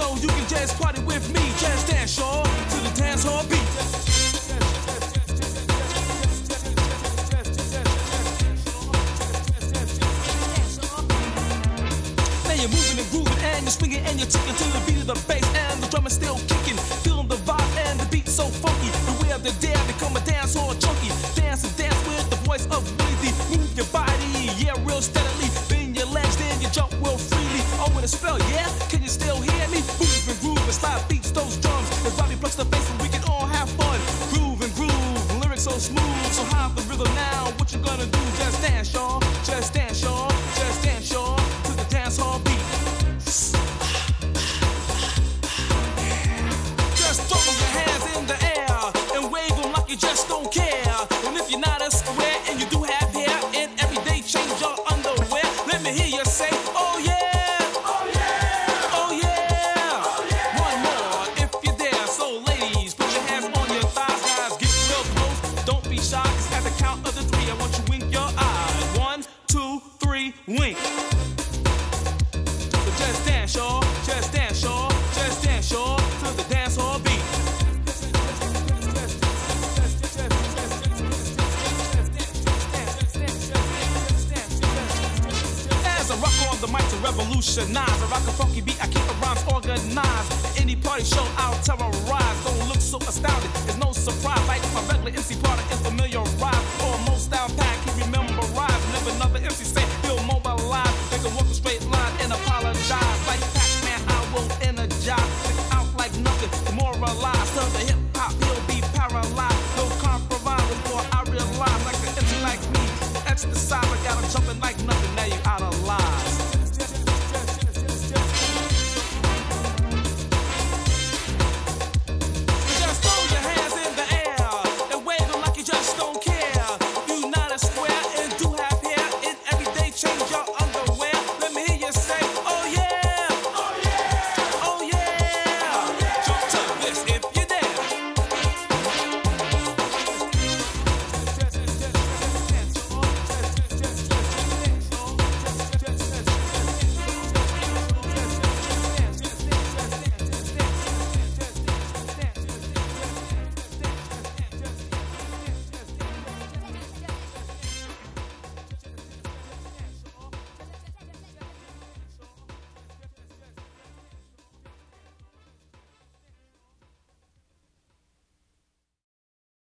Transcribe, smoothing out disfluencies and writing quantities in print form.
know you can just party with me. Just dance, y'all, to the dance hall beat. Now you're moving and grooving and you're swinging and you're ticking to the beat of the bass and the drum is still kicking. Feeling the vibe and the beat so funky. The way of the dare become a dance hall junkie. Dance and dance with the voice of Willie D. Move your body, yeah, real steadily. Bend your legs, then you jump real freely. Oh, with a spell, yeah? Can you still hear me? Move and groove and slide beats those drums. As Robbie plucks the bass and we can all have fun. Groove and groove, lyrics so smooth. So high the rhythm now, what you gonna do? Just dance, y'all. Just dance, y'all. Just dance, y'all. To the dance hall beat. Just throw your hands in the air and wave them like you just don't care. And if you're not a square and you do have hair and every day change your underwear, let me hear you say, oh yeah, oh yeah, oh yeah, oh yeah. One more if you're there. So ladies, put your hands on your thighs, guys, get real close. Don't be shy, 'cause at the count of the three, I want you wink your eyes. 1, 2, 3, wink. So just dance, y'all. Just dance, y'all. Just dance, y'all. To the dance hall beat. As I rock on the mic to revolutionize, I rock a funky beat, I keep the rhymes organized. Any party show, I'll terrorize. Don't look so astounded, it's no surprise. Like my regular MC partner is familiarized, or most style pack he memorized. Never another MC say he'll mobilize. They can walk a straight line and apologize. Like Pac-Man, I will energize. Stick out like nothing, demoralize. To the hip hop, he'll be paralyzed. No compromise before I realize, like an MC like me, exercise, I got him jumping like nothing.